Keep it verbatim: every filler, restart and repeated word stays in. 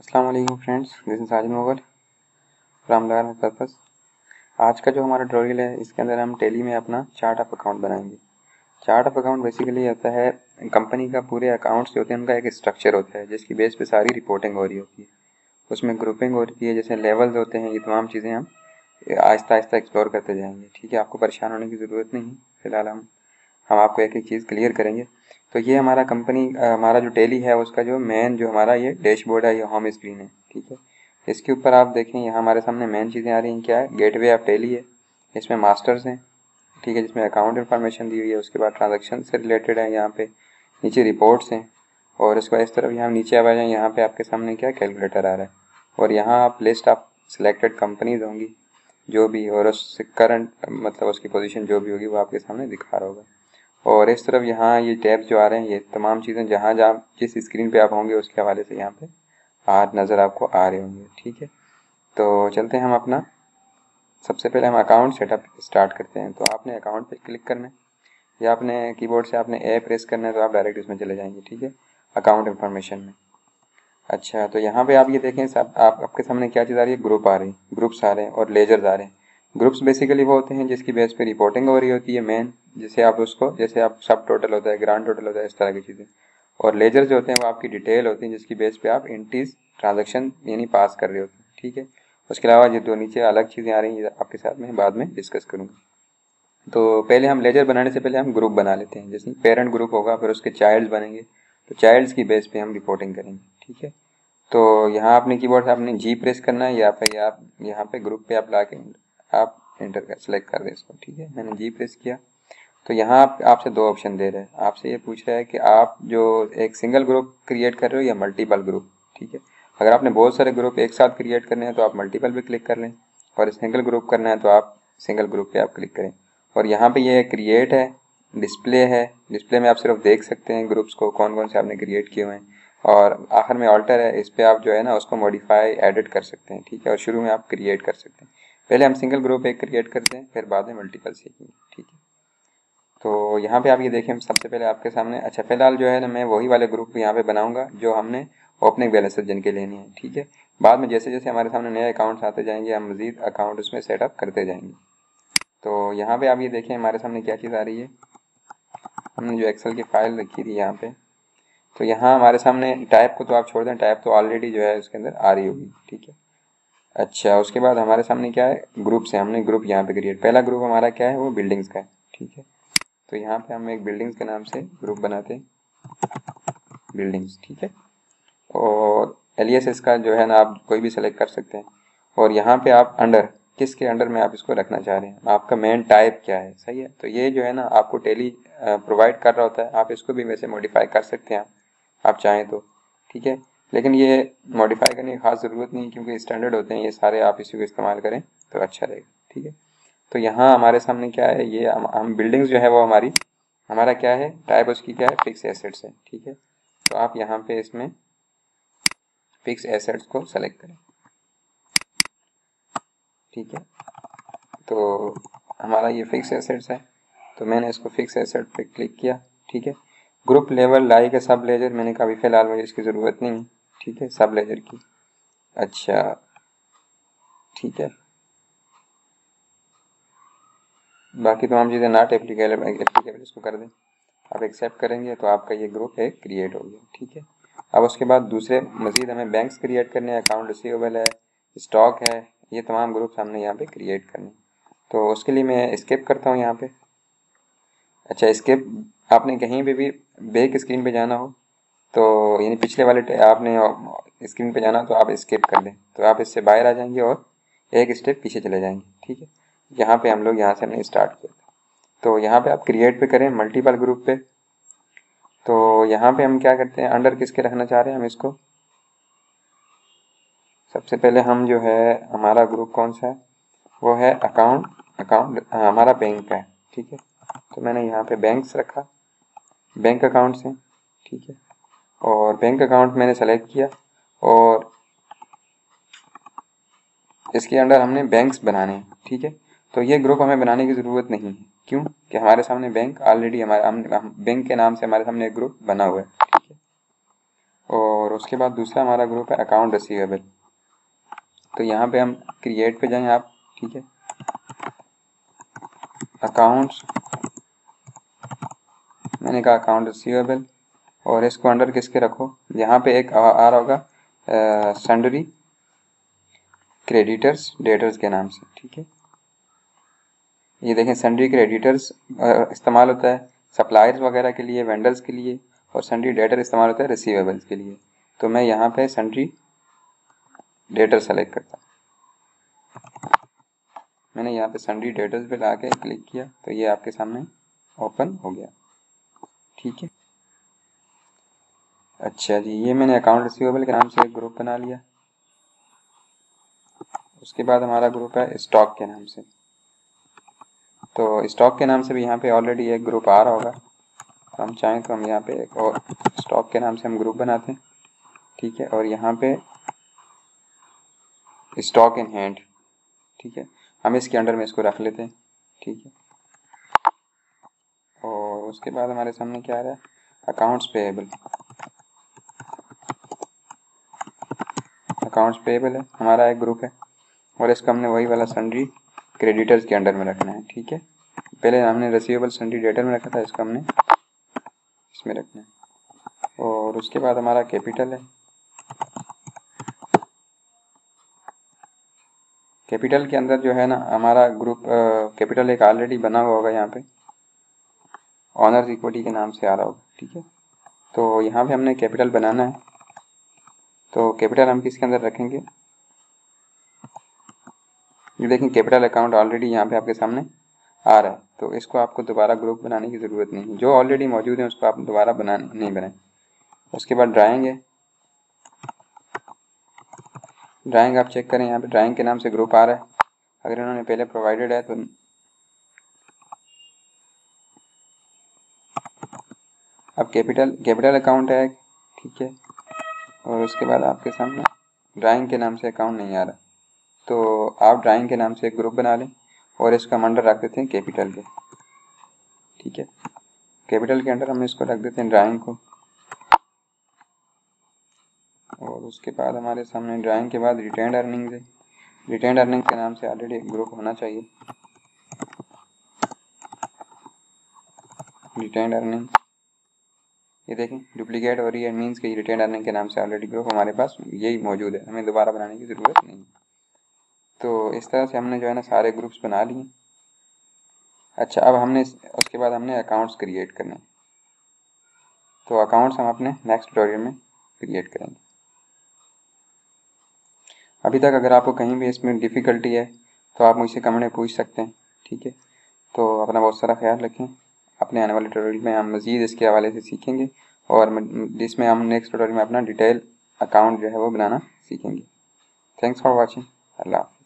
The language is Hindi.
अस्सलाम वालेकुम friends, this is Sajid Mughal from learn purpose. आज का जो हमारा ट्यूटोरियल है इसके अंदर हम टैली में अपना चार्ट ऑफ अकाउंट बनाएंगे। चार्ट ऑफ अकाउंट बेसिकली होता है कंपनी का पूरे अकाउंट्स जो होते हैं उनका एक स्ट्रक्चर होता है जिसकी बेस पे सारी रिपोर्टिंग हो रही होती है, उसमें ग्रुपिंग होती है, जैसे लेवल्स होते हैं। ये तमाम चीज़ें हम आहिस्ता आहिस्ता एक्सप्लोर करते जाएंगे। ठीक है, आपको परेशान होने की ज़रूरत नहीं है। फिलहाल हम हम आपको एक एक चीज़ क्लियर करेंगे। तो ये हमारा कंपनी हमारा जो टैली है उसका जो मेन जो हमारा ये डैशबोर्ड है, ये होम स्क्रीन है। ठीक है, इसके ऊपर आप देखें यहाँ हमारे सामने मेन चीज़ें आ रही हैं। क्या है? गेटवे ऑफ टैली है, इसमें मास्टर्स हैं। ठीक है, जिसमें अकाउंट इन्फॉर्मेशन दी हुई है। उसके बाद ट्रांजेक्शन से रिलेटेड है, यहाँ पे नीचे रिपोर्ट्स हैं। और इसको इस तरफ यहाँ नीचे आ जाए, यहाँ पे आपके सामने क्या कैलकुलेटर आ रहा है। और यहाँ आप लिस्ट ऑफ सिलेक्टेड कंपनीज होंगी जो भी, और उस करंट मतलब उसकी पोजीशन जो भी होगी वो आपके सामने दिखा रहा होगा। और इस तरफ यहाँ ये टैब्स जो आ रहे हैं, ये तमाम चीज़ें जहाँ जहाँ जिस स्क्रीन पे आप होंगे उसके हवाले से यहाँ पे आज नज़र आपको आ रहे होंगे। ठीक है, तो चलते हैं हम अपना सबसे पहले हम अकाउंट सेटअप स्टार्ट करते हैं। तो आपने अकाउंट पे क्लिक करना है या आपने कीबोर्ड से आपने ए प्रेस करना है तो आप डायरेक्ट इसमें चले जाएंगे। ठीक है, अकाउंट इन्फॉर्मेशन में। अच्छा, तो यहाँ पे आप ये देखें सब आप आपके सामने क्या चीज़ आ रही है, ग्रुप आ रही है, ग्रुप्स आ रहे हैं और लेजर्स आ रहे हैं। ग्रुप्स बेसिकली वो होते हैं जिसकी बेस पे रिपोर्टिंग हो रही होती है मेन, जैसे आप उसको जैसे आप सब टोटल होता है, ग्रांड टोटल होता है, इस तरह की चीज़ें। और लेजर जो होते हैं वो आपकी डिटेल होती है जिसकी बेस पे आप एंट्रीज ट्रांजेक्शन यानी पास कर रहे होते हैं। ठीक है, उसके अलावा ये दो नीचे अलग चीज़ें आ रही हैं आपके साथ में बाद में डिस्कस करूँगा। तो पहले हम लेजर बनाने से पहले हम ग्रुप बना लेते हैं। जैसे पेरेंट ग्रुप होगा, फिर उसके चाइल्ड्स बनेंगे, तो चाइल्ड्स की बेस पे हम रिपोर्टिंग करेंगे। ठीक है, तो यहाँ आपने कीबोर्ड से आपने जी प्रेस करना है या पे आप यहाँ पे ग्रुप पे आप ला के आप एंटर कर सेलेक्ट कर दें इसको। ठीक है, मैंने जी प्रेस किया तो यहाँ आप, आपसे दो ऑप्शन दे रहे हैं। आपसे ये पूछ रहा है कि आप जो एक सिंगल ग्रुप क्रिएट कर रहे हो या मल्टीपल ग्रुप। ठीक है, अगर आपने बहुत सारे ग्रुप एक साथ क्रिएट करने हैं तो आप मल्टीपल पे क्लिक कर लें, और सिंगल ग्रुप करना है तो आप सिंगल ग्रुप पे आप क्लिक करें। और यहाँ पे ये क्रिएट है, डिस्प्ले है, डिस्प्ले में आप सिर्फ देख सकते हैं ग्रुप्स को कौन कौन से आपने क्रिएट किए हुए हैं। और आखिर में ऑल्टर है, इस पर आप जो है ना उसको मॉडिफाई एडिट कर सकते हैं। ठीक है, और शुरू में आप क्रिएट कर सकते हैं। पहले हम सिंगल ग्रुप एक क्रिएट करते हैं, फिर बाद में मल्टीपल सीखेंगे। ठीक है, तो यहाँ पे आप ये देखें सबसे पहले आपके सामने, अच्छा फिलहाल जो है ना मैं वही वाले ग्रुप यहाँ पे बनाऊंगा जो हमने ओपनिंग बैलेंसेस जिनके लेने हैं। ठीक है, बाद में जैसे जैसे हमारे सामने नए अकाउंट्स आते जाएंगे हम मजीद अकाउंट उसमें सेटअप करते जाएंगे। तो यहाँ पे आप ये देखें हमारे सामने क्या चीज़ आ रही है, हमने जो एक्सेल की फाइल रखी थी यहाँ पे, तो यहाँ हमारे सामने टाइप को तो आप छोड़ दें, टाइप तो ऑलरेडी जो है उसके अंदर आ रही होगी। ठीक है, अच्छा उसके बाद हमारे सामने क्या है, ग्रुप से हमने ग्रुप यहाँ पे क्रिएट, पहला ग्रुप हमारा क्या है वो बिल्डिंग्स का है। ठीक है, तो यहाँ पे हम एक बिल्डिंग्स के नाम से ग्रुप बनाते हैं, बिल्डिंग्स। ठीक है, और एलियास का जो है ना आप कोई भी सेलेक्ट कर सकते हैं। और यहाँ पे आप अंडर किसके अंडर में आप इसको रखना चाह रहे हैं, आपका मेन टाइप क्या है। सही है, तो ये जो है ना आपको टैली प्रोवाइड कर रहा होता है, आप इसको भी वैसे मॉडिफाई कर सकते हैं आप, आप चाहें तो। ठीक है, लेकिन ये मॉडिफाई करने की खास ज़रूरत नहीं क्योंकि स्टैंडर्ड होते हैं ये सारे, आप इसी को इस्तेमाल करें तो अच्छा रहेगा। ठीक है, तो यहाँ हमारे सामने क्या है, ये हम, हम बिल्डिंग्स जो है वो हमारी हमारा क्या है टाइप उसकी क्या है, फिक्स एसेट्स है। ठीक है, तो आप यहाँ पे इसमें फिक्स एसेट्स को सेलेक्ट करें। ठीक है, तो हमारा ये फिक्स एसेट्स है तो मैंने इसको फिक्स एसेट पे क्लिक किया। ठीक है, ग्रुप लेवल लाइक है सब लेजर, मैंने कहा फिलहाल मुझे इसकी ज़रूरत नहीं है। ठीक है, सब लेजर की। अच्छा ठीक है, बाकी तमाम चीज़ें नॉट एप्लीकेबल एप्लीकेबल इसको कर दें, आप एक्सेप्ट करेंगे तो आपका ये ग्रुप एक क्रिएट हो गया। ठीक है, अब उसके बाद दूसरे मजीद हमें बैंक्स क्रिएट करने हैं, अकाउंट रिसीवेबल है, स्टॉक है, ये तमाम ग्रुप्स हमने यहाँ पे क्रिएट करने। तो उसके लिए मैं स्किप करता हूँ यहाँ पे। अच्छा स्किप, आपने कहीं पे भी बैक स्क्रीन पे जाना हो तो यानी पिछले वाले आपने स्क्रीन पे जाना तो आप स्किप कर दें, तो आप इससे बाहर आ जाएंगे और एक स्टेप पीछे चले जाएंगे। ठीक है, यहाँ पे हम लोग यहाँ से हमने स्टार्ट किया था, तो यहाँ पे आप क्रिएट पे करें मल्टीपल ग्रुप पे। तो यहाँ पे हम क्या करते हैं, अंडर किसके रखना चाह रहे हैं हम इसको, सबसे पहले हम जो है हमारा ग्रुप कौन सा है वो है अकाउंट, अकाउंट हमारा बैंक का है। ठीक है, तो मैंने यहाँ पे बैंक्स रखा, बैंक अकाउंट से। ठीक है, और बैंक अकाउंट मैंने सेलेक्ट किया और इसके अंडर हमने बैंक्स बनाने हैं। ठीक है, तो ये ग्रुप हमें बनाने की ज़रूरत नहीं है, क्यों कि हमारे सामने बैंक ऑलरेडी हमारे हम, हम बैंक के नाम से हमारे सामने एक ग्रुप बना हुआ है। ठीक है, और उसके बाद दूसरा हमारा ग्रुप है अकाउंट रिसीवेबल। तो यहाँ पे हम क्रिएट पे जाएं आप, ठीक है, अकाउंट्स, मैंने कहा अकाउंट रिसीवेबल, और इसको अंडर किसके रखो, यहाँ पे एक आ, आ रहा होगा सन्डरी क्रेडिटर्स डेटर्स के नाम से, ठीक है। ये देखें सन्डरी क्रेडिटर्स इस्तेमाल होता है सप्लायर्स वगैरह के लिए, वेंडर्स के लिए, और सन्डरी डेटर इस्तेमाल होता है रिसीवेबल्स के लिए। तो मैं यहाँ पे सन्डरी डेटर सेलेक्ट करता हूँ। मैंने यहाँ पे सन्डरी डेटर्स पे ला के क्लिक किया तो ये आपके सामने ओपन हो गया, ठीक है। अच्छा जी, ये मैंने अकाउंट रिसीवेबल के नाम से एक ग्रुप बना लिया। उसके बाद हमारा ग्रुप है स्टॉक के नाम से। तो स्टॉक के नाम से भी यहाँ पे ऑलरेडी एक ग्रुप आ रहा होगा, तो हम चाहें तो हम यहाँ पे एक और स्टॉक के नाम से हम ग्रुप बनाते हैं, ठीक है। और यहाँ पे स्टॉक इन हैंड, ठीक है, हम इसके अंडर में इसको रख लेते हैं, ठीक है। और उसके बाद हमारे सामने क्या आ रहा है, अकाउंट्स पेएबल। अकाउंट्स पेएबल है हमारा एक ग्रुप है, और इसको हमने वही वाला सन्डरी क्रेडिटर्स के अंडर में रखना है, ठीक है। पहले हमने रिसीवेबल सन्डरी डेटर में रखा था, इसको हमने इसमें रखना है। और उसके बाद हमारा कैपिटल है। कैपिटल के अंदर जो है ना हमारा ग्रुप कैपिटल एक ऑलरेडी बना हुआ होगा, यहाँ पे ऑनर्स इक्विटी के नाम से आ रहा होगा, ठीक है। तो यहाँ पे हमने कैपिटल बनाना है, तो कैपिटल हम किसके अंदर रखेंगे, ये देखें कैपिटल अकाउंट ऑलरेडी यहाँ पे आपके सामने आ रहा है, तो इसको आपको दोबारा ग्रुप बनाने की ज़रूरत नहीं है, जो ऑलरेडी मौजूद है उसको आप दोबारा बनाने नहीं बनाएं। उसके बाद ड्राइंग है, ड्राइंग आप चेक करें, यहाँ पे ड्राइंग के नाम से ग्रुप आ रहा है, अगर इन्होंने पहले प्रोवाइडेड है तो अब कैपिटल कैपिटल अकाउंट है, ठीक है। और उसके बाद आपके सामने ड्राइंग के नाम से अकाउंट नहीं आ रहा, तो आप ड्राइंग के नाम से एक ग्रुप बना लें और इसका हम अंडर रख देते हैं कैपिटल के, ठीक है। कैपिटल के अंडर हम इसको रख देते हैं ड्राइंग को। और उसके बाद हमारे सामने ड्राइंग के बाद रिटेन्ड अर्निंग्स है। रिटेन्ड अर्निंग के नाम से ऑलरेडी एक ग्रुप होना चाहिए, रिटेन्ड अर्निंग। ये देखें डुप्लीकेट हो रही है, मीन्स कि रिटेन्ड अर्निंग के नाम से ऑलरेडी ग्रुप हमारे पास यही मौजूद है, हमें दोबारा बनाने की ज़रूरत नहीं। तो इस तरह से हमने जो है ना सारे ग्रुप्स बना लिए। अच्छा, अब हमने उसके बाद हमने अकाउंट्स क्रिएट करने, तो अकाउंट्स हम अपने नेक्स्ट ट्यूटोरियल में क्रिएट करेंगे। अभी तक अगर आपको कहीं भी इसमें डिफ़िकल्टी है तो आप मुझसे कमेंट में पूछ सकते हैं, ठीक है। तो अपना बहुत सारा ख्याल रखें। अपने आने वाले ट्यूटोरियल में हम मज़ीद इसके हवाले से सीखेंगे, और जिसमें हम नेक्स्ट ट्यूटोरियल में अपना डिटेल अकाउंट जो है वो बनाना सीखेंगे। Thanks for watching. अल्लाह।